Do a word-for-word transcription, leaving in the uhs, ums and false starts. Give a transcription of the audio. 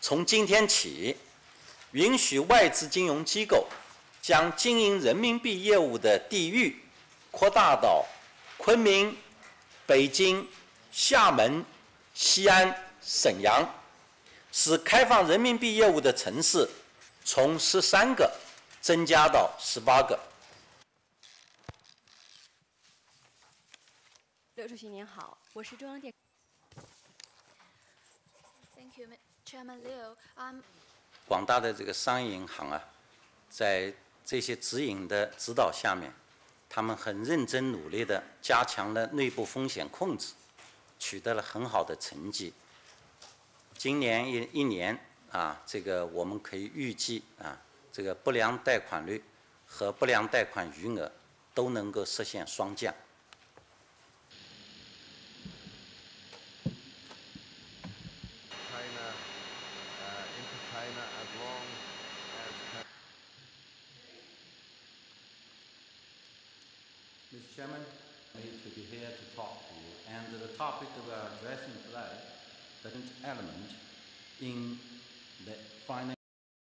从今天起，允许外资金融机构将经营人民币业务的地域扩大到昆明、北京、厦门、西安、沈阳，使开放人民币业务的城市从十三个增加到十八个。 刘主席您好，我是中央电。 Thank you, Chairman Liu. Um, 广大的这个商业银行啊，在这些指引的指导下面，他们很认真努力地加强了内部风险控制，取得了很好的成绩。今年一一年啊，这个我们可以预计啊，这个不良贷款率和不良贷款余额都能够实现双降。Mister Chairman, made to be here to talk to you, and the topic we are addressing today, the element in the financial